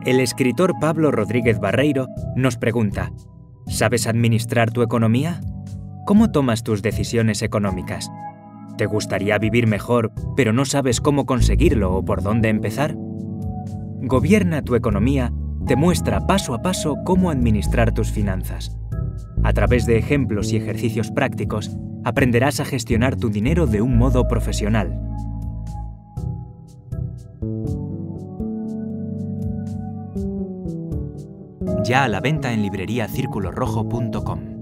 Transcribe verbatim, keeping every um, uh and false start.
El escritor Pablo Rodríguez Barreiro nos pregunta: ¿sabes administrar tu economía? ¿Cómo tomas tus decisiones económicas? ¿Te gustaría vivir mejor, pero no sabes cómo conseguirlo o por dónde empezar? Gobierna tu economía te muestra paso a paso cómo administrar tus finanzas. A través de ejemplos y ejercicios prácticos, aprenderás a gestionar tu dinero de un modo profesional. Ya a la venta en librería círculo rojo punto com.